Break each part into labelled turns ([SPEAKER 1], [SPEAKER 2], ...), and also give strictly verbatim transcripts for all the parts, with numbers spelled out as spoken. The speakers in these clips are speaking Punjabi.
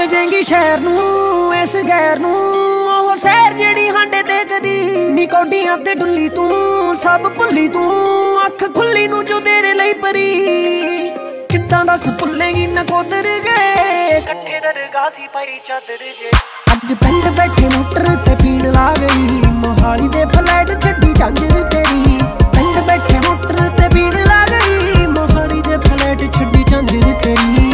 [SPEAKER 1] ਭੁੱਲ ਜਾਏਂਗੀ ਸ਼ਹਿਰ ਨੂੰ ਇਸ ਗੈਰ ਨੂੰ, ਉਹ ਸਹਿਰ ਜਿਹੜੀ ਹਾਂਡੇ ਤੇ ਕਦੀ ਨੀ ਕੌਡੀਆਂ ਤੇ ਡੁੱਲੀ ਤੂੰ। ਸਭ ਭੁੱਲੀ ਤੂੰ ਅੱਖ ਖੁੱਲੀ ਨੂੰ ਜੋ ਤੇਰੇ ਲਈ ਪਰੀ, ਕਿੱਦਾਂ ਦੱਸ ਭੁੱਲੇਗੀ ਨਕੋਦਰ ਗਏ ਇਕੱਠੇ ਦਰਗਾਹ ਸੀ ਪਾਈ ਚਾਦਰ ਜੇ। ਅੱਜ ਪਿੰਡ ਬੈਠੇ ਮੋਟਰ ਤੇ ਪੀਣ ਲਾ ਗਈ, ਮੋਹਾਲੀ ਦੇ ਫਲੈਟ ਛੱਡੀ ਝਾਂਜਰ ਤੇਰੀ। ਪਿੰਡ ਬੈਠੇ ਮੋਟਰ ਤੇ ਪੀਣ ਲਾ ਗਈ, ਮੋਹਾਲੀ ਦੇ ਫਲੈਟ ਛੱਡੀ ਝਾਂਜਰ ਤੇਰੀ।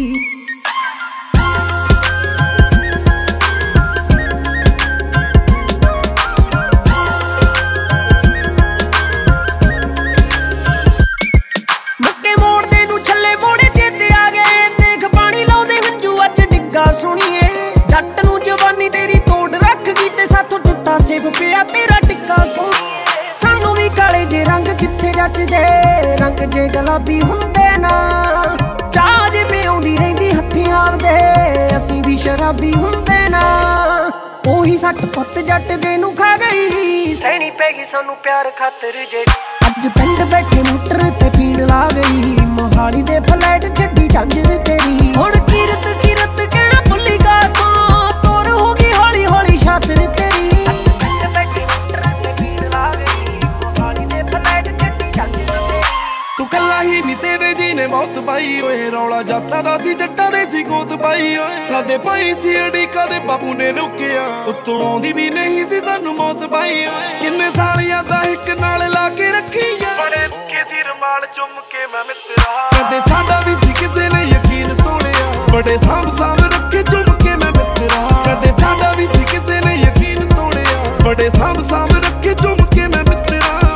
[SPEAKER 1] ਸੁਣੀਏ ਜੱਟ ਨੂੰ ਜਵਾਨੀ ਤੇਰੀ ਤੋੜ ਰੱਖ ਗਈ ਤੇ ਸਾਥੋਂ ਟੁੱਟਾ ਸੇਵ ਪਿਆ ਤੇਰਾ ਟਿੱਕਾ ਸੋਹਣੀਏ। ਸਾਨੂੰ ਵੀ ਕਾਲੇ ਜੇ ਰੰਗ ਕਿੱਥੇ ਜੱਚਦੇ, ਰੰਗ ਜੇ ਗੁਲਾਬੀ ਹੁੰਦੇ ਨਾ। ਚਾਹ ਜੇ ਪਿਆਉਂਦੀ ਰਹਿੰਦੀ ਹੱਥੀਂ ਆਪਦੇ, ਅਸੀਂ ਵੀ ਸ਼ਰਾਬੀ ਹੁੰਦੇ ਨਾ। ਉਹੀ ਸੱਟ ਪੁੱਤ ਜੱਟ ਦੇ ਨੂੰ ਖਾ ਗਈ, ਸਹਿਣੀ ਪੈ ਗਈ ਸਾਨੂੰ ਪਿਆਰ ਖਾਤਰ ਜੇ। ਅੱਜ ਪਿੰਡ ਬੈਠੇ ਮੋਟਰ ਤੇ ਪੀਣ ਲਾ ਗਈ, ਮੋਹਾਲੀ ਦੇ ਫਲੈਟ ਛੱਡੀ ਝਾਂਜਰ ਤੇਰੀ। ਹੁਣ ਕੀਰਤ ਕੀਰਤ ਕਹਿਣਾ ਭੁੱਲੀ ਕਾਸ ਤੋਂ, ਤੋਰ ਹੋ ਗਈ ਹੌਲੀ ਹੌਲੀ ਛਾਤਰ ਤੇਰੀ। ਪਿੰਡ ਬੈਠੇ ਮੋਟਰ ਤੇ ਪੀਣ ਲਾ ਗਈ, ਮੋਹਾਲੀ ਦੇ ਫਲੈਟ ਛੱਡੀ ਝਾਂਜਰ ਤੇਰੀ।
[SPEAKER 2] ਤੂੰ ਕੱਲਾ ਹੀ ਨੀ ਤੇਰੇ ਜੀ ਨੇ ਮੌਤ ਪਾਈ ਓਏ, ਰੌਲਾ ਜਾਤਾਂ ਦਾ ਸੀ ਜੱਟਾਂ ਦੇ ਸੀ ਗੋਤ ਪਾਈ ਓਏ। ਕਦੇ ਪਾਈ ਸੀ ਅੜੀ ਕਦੇ ਬਾਪੂ ਨੇ ਰੁਕਿਆ, ਉੱਤੋਂ ਆਉਂਦੀ ਵੀ ਨਹੀਂ ਸੀ ਸਾਨੂੰ ਮੌਤ ਪਾਈ ਓਏ। ਕਿੰਨੇ ਸਾਲੀਆਂ ਦਾ ਇੱਕ ਨਾਲ ਲਾ ਕੇ ਰੱਖੀਆਂ, ਬੜੇ ਦੁੱਖੇ ਸੀ ਰਮਾਲ ਚੁੰਮ ਕੇ ਮੈਂ ਮਿੱਤਰਾ। ਕਦੇ ਸਾਡਾ ਵੀ ਸੀ ਕਿਸੇ ਨੇ ਯਕੀਨ ਤੋੜਿਆ, ਬੜੇ ਸਾਂਭ ਸਾਂਭ ਰੱਖੇ ਚੁੰਮ ਕੇ ਮੈਂ ਮਿੱਤਰਾ। ਕਦੇ ਸਾਡਾ ਵੀ ਸੀ ਕਿਸੇ ਨੇ ਯਕੀਨ ਤੋੜਿਆ, ਬੜੇ ਸਾਂਭ ਸਾਂਭ ਰੱਖੇ ਚੁੰਮ ਕੇ ਮੈਂ ਮਿੱਤਰਾ।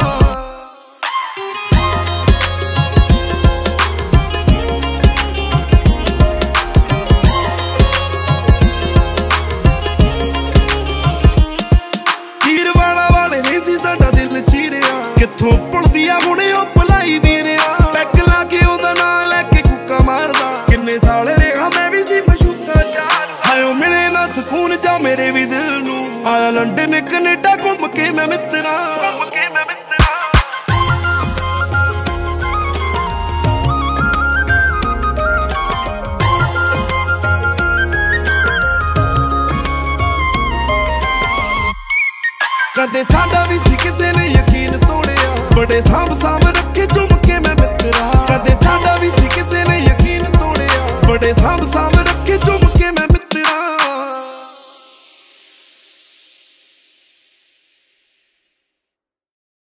[SPEAKER 2] ਕਿੱਥੋਂ ਪੁਲਦੀ ਆ ਹੁਣੇ ਉਹ ਭਲਾਈ ਵੀਰਿਆ, ਪੈਗ ਲਾ ਕੇ ਉਹਦਾ ਨਾਂ ਲੈ ਕੇ ਕੁੱਕਾ ਮਾਰਦਾ। ਕਿੰਨੇ ਸਾਲ ਰਿਹਾ ਮੈਂ ਵੀ ਸੀ ਮਸ਼ੂਤਾ ਚਾਰ, ਹਾਇਓ ਮਿਲੇ ਨਾ ਸਕੂਨ ਜਾ ਮੇਰੇ ਵੀ ਦਿਲ ਨੂੰ। ਆਇਆ ਲੰਡਨ ਕੈਨੇਡਾ ਘੁੰਮ ਕੇ ਮੈਂ ਮਿੱਤਰਾ, ਘੁੰਮ ਕੇ ਮੈਂ ਮਿੱਤਰਾ। ਕਦੇ ਸਾਡਾ ਵੀ ਸੀ ਕਿਸੇ ਨੇ ਯਕੀਨ ਤੋੜਿਆ, ਬੜੇ ਸਾਂਭ ਸਾਂਭ ਰੱਖੇ ਚੁੰਮ ਕੇ ਮੈਂ ਮਿੱਤਰਾ। ਕਦੇ ਸਾਡਾ ਵੀ ਸੀ ਕਿਸੇ ਨੇ ਯਕੀਨ ਤੋੜਿਆ, ਬੜੇ ਸਾਂਭ